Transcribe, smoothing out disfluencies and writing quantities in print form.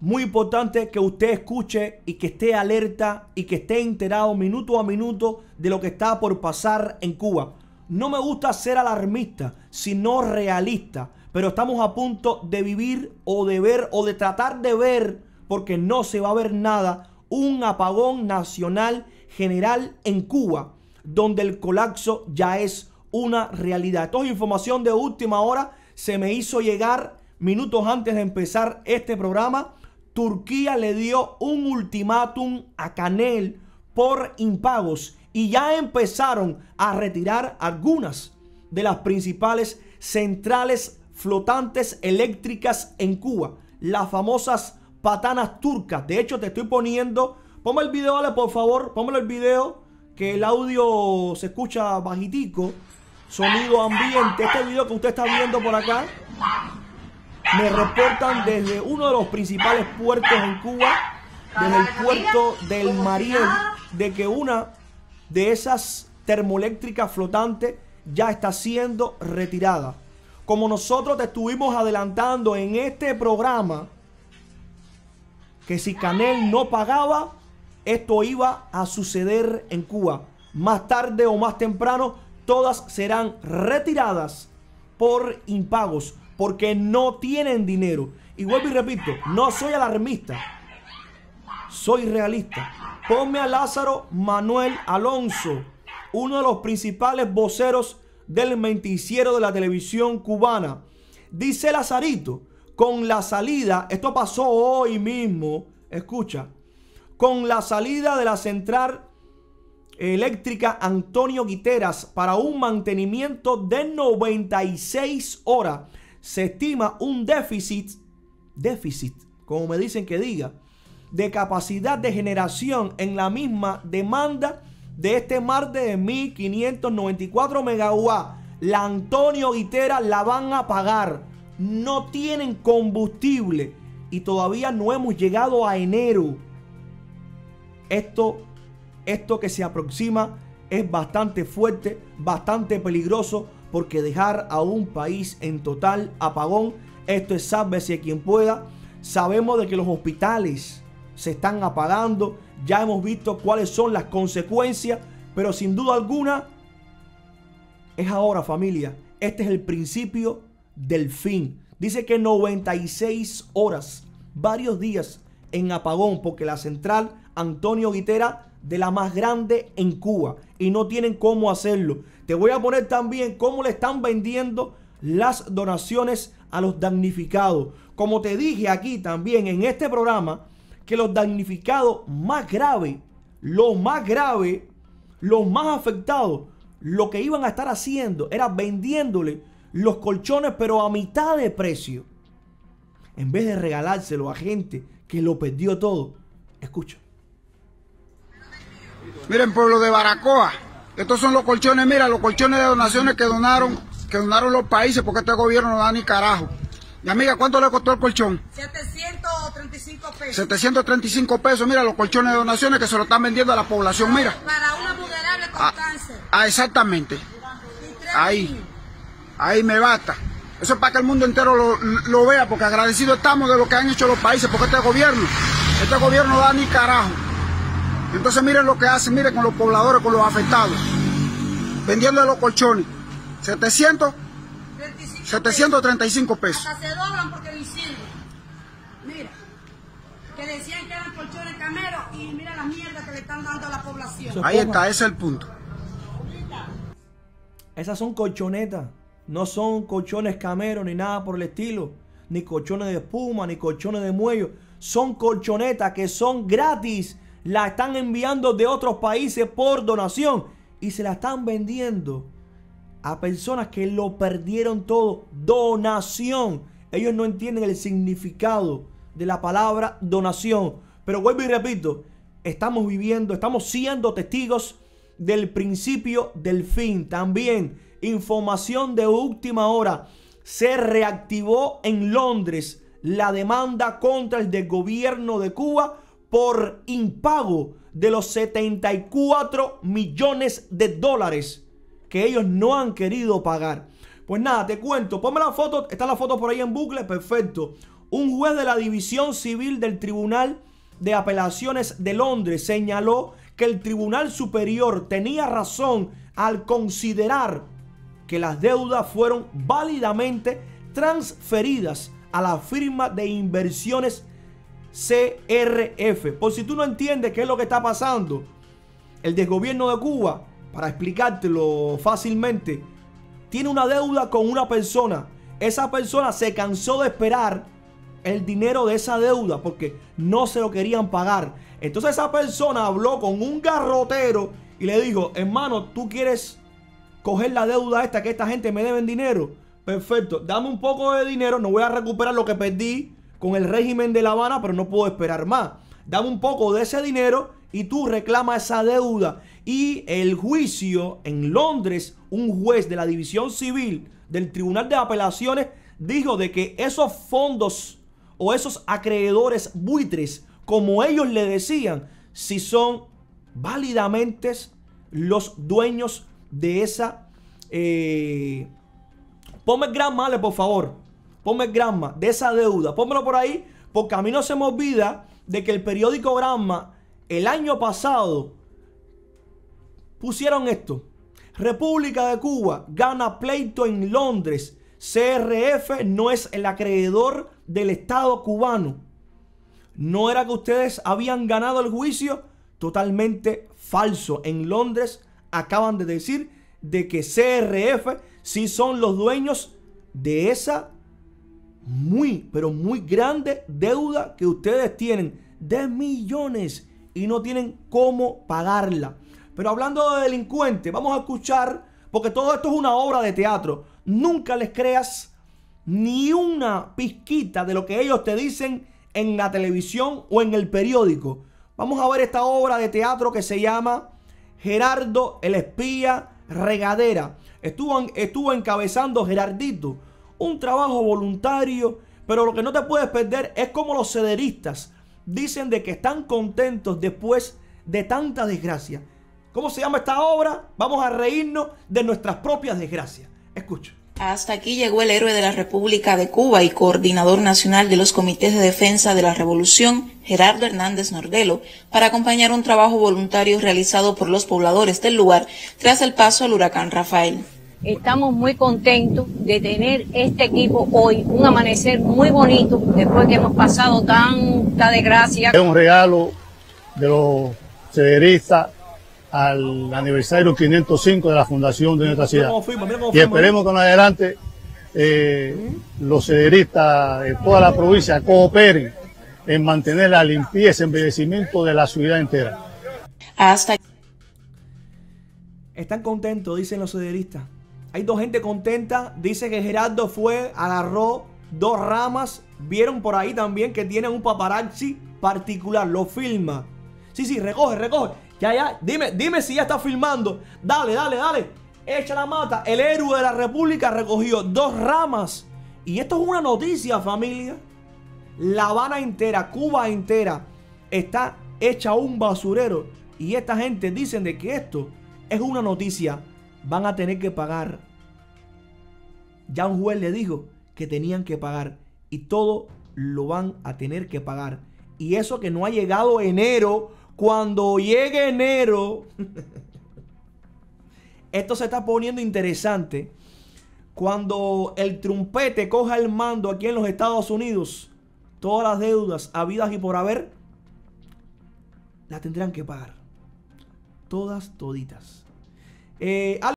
Muy importante que usted escuche y que esté alerta y que esté enterado minuto a minuto de lo que está por pasar en Cuba. No me gusta ser alarmista, sino realista, pero estamos a punto de vivir o de ver o de tratar de ver, porque no se va a ver nada, un apagón nacional general en Cuba, donde el colapso ya es una realidad. Esto es información de última hora, se me hizo llegar minutos antes de empezar este programa. Turquía le dio un ultimátum a Canel por impagos y ya empezaron a retirar algunas de las principales centrales flotantes eléctricas en Cuba, las famosas patanas turcas. De hecho, te estoy poniendo, ponme el video, dale, por favor, póngalo el video, que el audio se escucha bajitico, sonido ambiente. Este video que usted está viendo por acá me reportan desde uno de los principales puertos en Cuba, desde el puerto del Mariel, de que una de esas termoeléctricas flotantes ya está siendo retirada. Como nosotros te estuvimos adelantando en este programa, que si Canel no pagaba, esto iba a suceder en Cuba. Más tarde o más temprano, todas serán retiradas por impagos, porque no tienen dinero. Y vuelvo y repito, no soy alarmista, soy realista. Ponme a Lázaro Manuel Alonso, uno de los principales voceros del noticiero de la televisión cubana. Dice Lazarito, con la salida, esto pasó hoy mismo, escucha, con la salida de la central eléctrica Antonio Guiteras para un mantenimiento de 96 horas, se estima un déficit, como me dicen que diga, de capacidad de generación en la misma demanda de este martes de 1594 megawatts. La Antonio Guiteras la van a pagar. No tienen combustible y todavía no hemos llegado a enero. Esto que se aproxima es bastante fuerte, bastante peligroso, porque dejar a un país en total apagón, esto es sálvese quien pueda. Sabemos de que los hospitales se están apagando, ya hemos visto cuáles son las consecuencias, pero sin duda alguna es ahora, familia. Este es el principio del fin. Dice que 96 horas, varios días en apagón, porque la central Antonio Guiteras, de la más grande en Cuba, y no tienen cómo hacerlo. Te voy a poner también cómo le están vendiendo las donaciones a los damnificados. Como te dije aquí también en este programa, que los damnificados más graves, los más afectados, lo que iban a estar haciendo era vendiéndole los colchones, pero a mitad de precio, en vez de regalárselo a gente que lo perdió todo. Escucha. Miren, pueblo de Baracoa, estos son los colchones, mira, los colchones de donaciones que donaron los países, porque este gobierno no da ni carajo. Y amiga, ¿cuánto le costó el colchón? 735 pesos. 735 pesos, mira, los colchones de donaciones que se lo están vendiendo a la población, mira. Para una vulnerable con cáncer. Exactamente. Ahí me basta. Eso es para que el mundo entero lo vea, porque agradecidos estamos de lo que han hecho los países, porque este gobierno no da ni carajo. Entonces miren lo que hacen, miren con los pobladores, con los afectados, vendiendo los colchones, 735 pesos. Hasta se doblan porque lo hicieron. Mira, que decían que eran colchones cameros y mira la mierda que le están dando a la población. Ahí está, ese es el punto. Esas son colchonetas, no son colchones cameros ni nada por el estilo, ni colchones de espuma, ni colchones de muelle. Son colchonetas que son gratis. La están enviando de otros países por donación y se la están vendiendo a personas que lo perdieron todo. Donación. Ellos no entienden el significado de la palabra donación. Pero vuelvo y repito, estamos siendo testigos del principio del fin. También información de última hora. Se reactivó en Londres la demanda contra el del gobierno de Cuba por impago de los 74 millones de dólares que ellos no han querido pagar. Pues nada, te cuento, ponme la foto, está la foto por ahí en bucle, perfecto. Un juez de la División Civil del Tribunal de Apelaciones de Londres señaló que el Tribunal Superior tenía razón al considerar que las deudas fueron válidamente transferidas a la firma de inversiones CRF. Por si tú no entiendes qué es lo que está pasando, el desgobierno de Cuba, para explicártelo fácilmente, tiene una deuda con una persona. Esa persona se cansó de esperar el dinero de esa deuda porque no se lo querían pagar. Entonces esa persona habló con un garrotero y le dijo: hermano, ¿tú quieres coger la deuda esta, que esta gente me deben dinero? Perfecto, dame un poco de dinero, no voy a recuperar lo que perdí con el régimen de La Habana, pero no puedo esperar más. Dame un poco de ese dinero y tú reclama esa deuda. Y el juicio en Londres, un juez de la División Civil del Tribunal de Apelaciones dijo de que esos fondos o esos acreedores buitres, como ellos le decían, si son válidamente los dueños de esa... ponme el Granma, Ale, por favor. Ponme el Granma de esa deuda. Pónmelo por ahí, porque a mí no se me olvida de que el periódico Granma el año pasado pusieron esto: República de Cuba gana pleito en Londres. CRF no es el acreedor del Estado cubano. ¿No era que ustedes habían ganado el juicio? Totalmente falso. En Londres acaban de decir de que CRF sí son los dueños de esa muy, pero muy grande deuda que ustedes tienen de millones y no tienen cómo pagarla. Pero hablando de delincuentes, vamos a escuchar, porque todo esto es una obra de teatro. Nunca les creas ni una pizquita de lo que ellos te dicen en la televisión o en el periódico. Vamos a ver esta obra de teatro que se llama Gerardo el Espía Regadera. Estuvo encabezando Gerardito, un trabajo voluntario, pero lo que no te puedes perder es como los cederistas dicen de que están contentos después de tanta desgracia. ¿Cómo se llama esta obra? Vamos a reírnos de nuestras propias desgracias. Escucha. Hasta aquí llegó el héroe de la República de Cuba y coordinador nacional de los comités de defensa de la revolución, Gerardo Hernández Nordelo, para acompañar un trabajo voluntario realizado por los pobladores del lugar tras el paso al huracán Rafael. Estamos muy contentos de tener este equipo hoy, un amanecer muy bonito después que hemos pasado tanta desgracia. Es un regalo de los cederistas al aniversario 505 de la fundación de nuestra ciudad. Y esperemos que en adelante los cederistas de toda la provincia cooperen en mantener la limpieza y embellecimiento de la ciudad entera. Hasta Están contentos, dicen los cederistas. Hay dos gente contenta. Dice que Gerardo fue, agarró 2 ramas. Vieron por ahí también que tiene un paparazzi particular. Lo filma. Sí, recoge. Ya. Dime si ya está filmando. Dale. Echa la mata. El héroe de la República recogió 2 ramas. Y esto es una noticia, familia. La Habana entera, Cuba entera, está hecha un basurero. Y esta gente dicen de que esto es una noticia. Van a tener que pagar. Ya un juez le dijo que tenían que pagar. Y todo lo van a tener que pagar. Y eso que no ha llegado enero. Cuando llegue enero, esto se está poniendo interesante. Cuando el trumpete coja el mando aquí en los Estados Unidos, todas las deudas habidas y por haber, las tendrán que pagar. Todas, toditas.